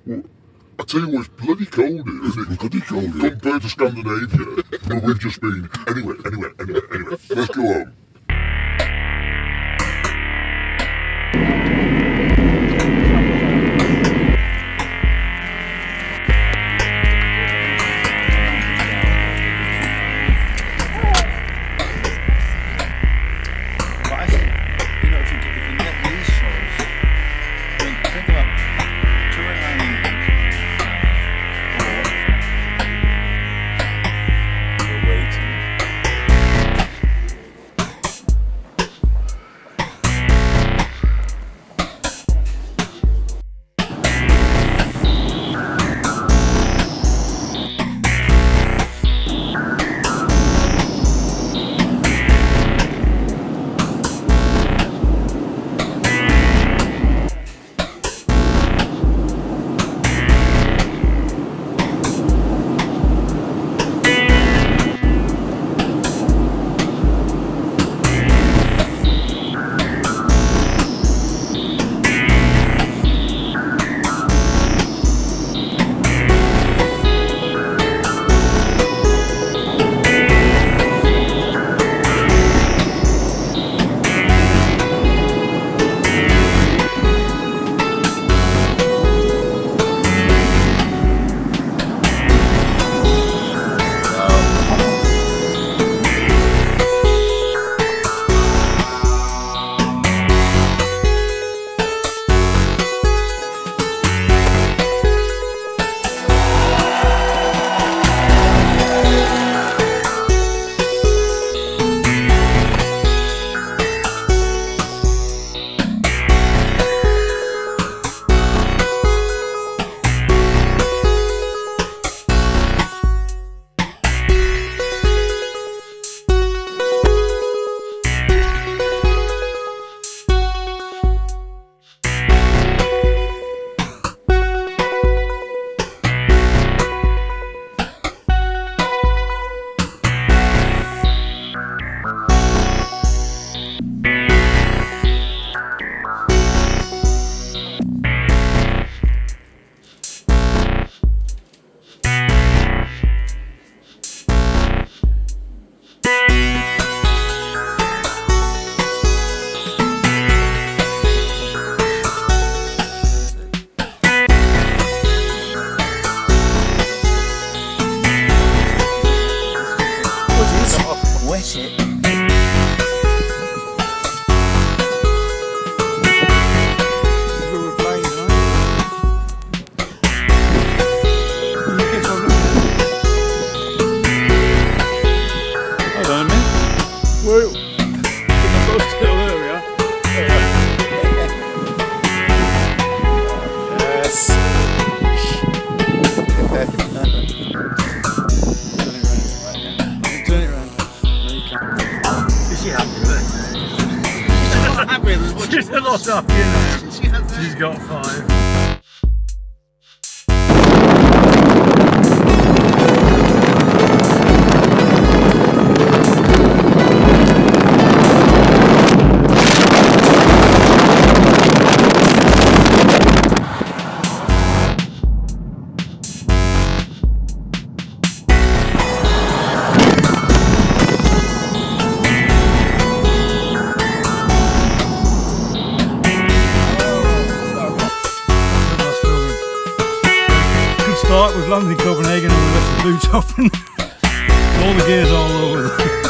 Well, I tell you what, it's bloody cold here, isn't it? Bloody cold here. Compared to Scandinavia, where we've just been. Anyway, let's go home. She's a lot up, you know. She's got 5. We've landed in Copenhagen and we left the boots off and all the gears all over.